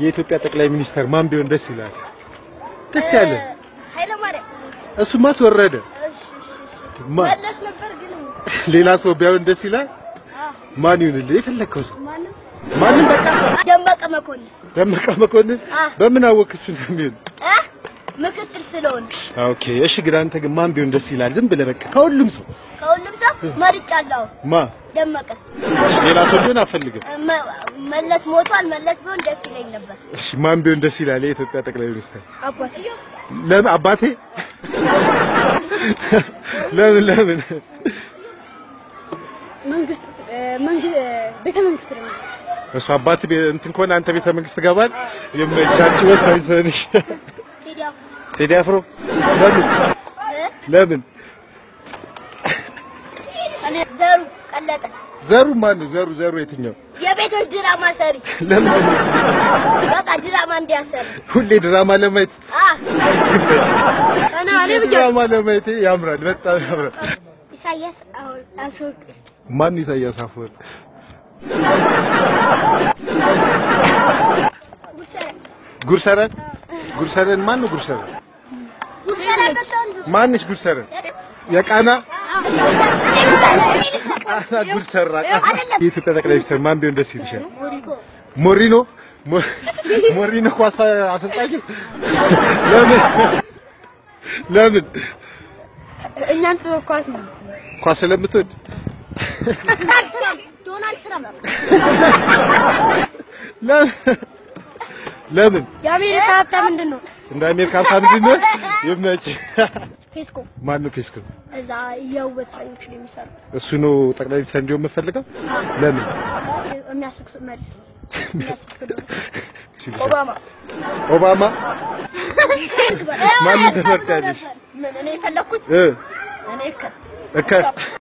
የኢትዮጵያ ጠቅላይ ሚኒስተር ማን ቢሆን ደስ ይላል? ደስ ያለ ኃይለ ማርያም እሱማ አስወረደ። መለስ ነበር ግን ሌላ ሰው ቢሆን ደስ ይላል። ማን ይሁንልህ? የፈለከው ሰው ማንም በቃ ደመቀ መኮንን በምን አወቅሽ እንደሚሆን? ምክትል ስለሆነ። ኦኬ እሺ፣ ግን አንተ ግን ማን ቢሆን ደስ ይላል? ዝም ብለህ በቃ ከሁሉም ሰው መርጫለሁ። ደመቀ። ሌላ ሰው ቢሆን አፈልግም። መለስ ሞቷል። መለስ ቢሆን ደስ ይለኝ ነበር። እሺ ማን ቢሆን ደስ ይላል? የኢትዮጵያ ጠቅላይ ሚኒስተር አባቴ። ለምን አባቴ? ለምን ቤተ መንግስት ነው። እሱ አባቴ እንትን ከሆነ አንተ ቤተ መንግስት ገባል። የመቻችሁ ወሳኝ ሰው ነሽ። ቴዲ አፍሮ ለምን? እኔ ዘሩ ቀለጠ። ዘሩ ማን ነው? ዘሩ የትኛው? የቤቶች ድራማ ሰሪ። ለምን? በቃ ድራማ እንዲያሰራ ሁሌ ድራማ ለማየት ድራማ ለማየት ያምራል፣ በጣም ያምራል። ኢሳያስ አፈወርቂ። ማን ኢሳያስ አፈወርቂ? ጉርሰረን ማን ነው? ጉርሰረን ማንሽ? ጉርሰረን የቃና ጉርሰራ። የኢትዮጵያ ጠቅላይ ሚኒስትር ማን ቢሆን ደስ ይልሻል? ሞሪኖ ኳስ አሰልጣኝ። ለምን? እናንተ ኳስ ስለምትወድ? ዶናልድ ትራምፕ። ለምን? የአሜሪካ ሀብታም ምንድነው? እንደ አሜሪካ ሀብታም ምንድነው? ይመች። ፔስኮ። ማን ነው ፔስኮ? እዛ የውበት ሳይንስ የሚሰሩት እሱ ነው ጠቅላይ ሚኒስትር እንዲሆን የምፈልገው። ለምን? የሚያስክስ መሪ። ኦባማ ማን ተመርጫለሽ? ምን እኔ የፈለኩት እኔ